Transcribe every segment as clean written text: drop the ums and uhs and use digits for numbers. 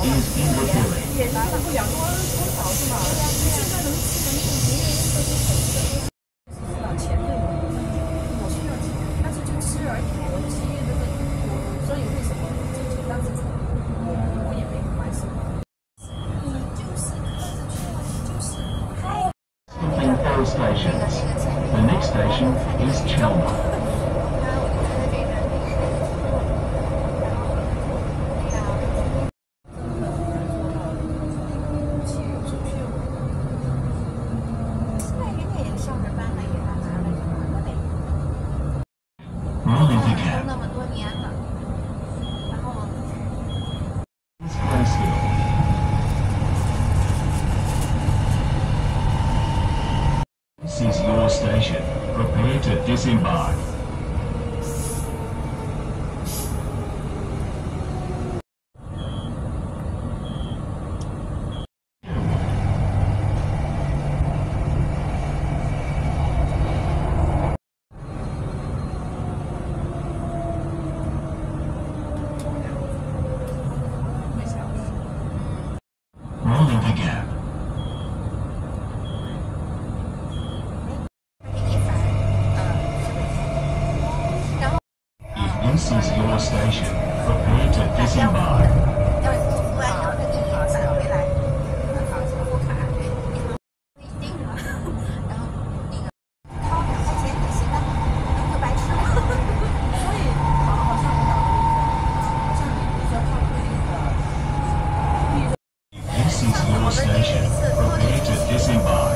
is in the village. 也拿了不2多少是吗？现在能钱对我需要钱，但是就吃而已。我7月这个，所以为什么这就当时我也没买什么。你就是就是太。 Stopping 4 stations. The next station is Chelmsford. This is your station. Prepare to disembark. Rolling the gap. This is your station. Prepare to disembark. This is your station. Prepare to disembark.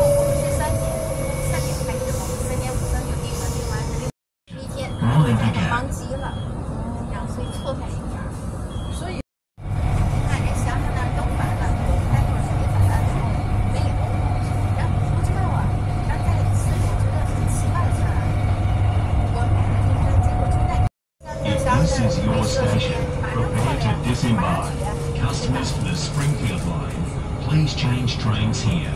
Rolling the gap. 所以错开一点，所以那人想想那儿都反了，但是谁反了？没有，然后不知道啊，然后在心里觉得很奇怪的事儿。我买了这个，结果就在 If this is your station, prepare to disembark. Customers for the Springfield line, please change trains here.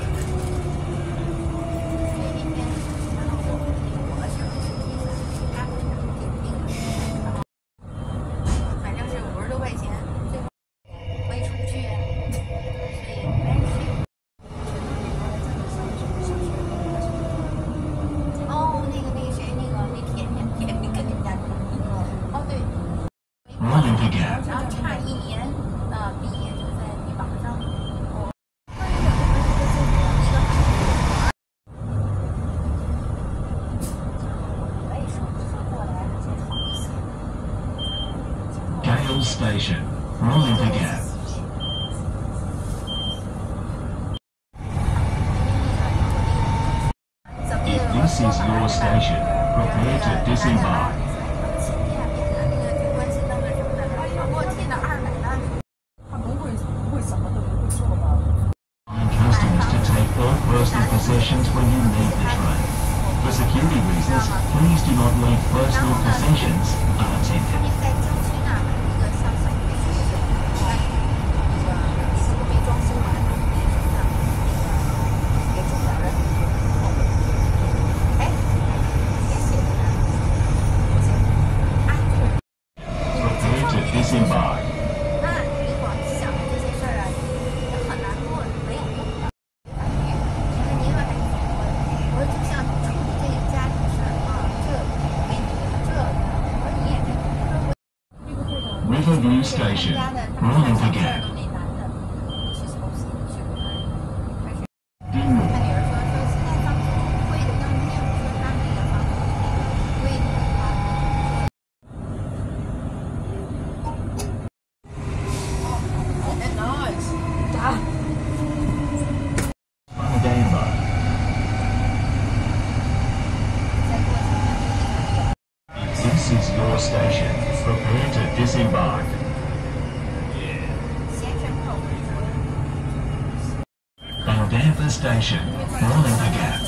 然后差1年，毕业就在你网上。 Gale Station, rolling the gap. If this is your station, prepare to disembark. Customers to take all personal possessions when you leave the train. For security reasons, please do not leave personal possessions unattended. 在郊区那儿一个像小别墅一样，没装修完，别住哪儿？哎，也写着呢。 Prepare to disembark. 那你光想这些事儿啊，也很难过，没有用的。您还是我就像处理这个家庭事儿啊，这没你这，我说你也这。 Riverview Station, rolling the gap. ，This is your station. Prepare to disembark. Bandanfa Station, rolling the gap.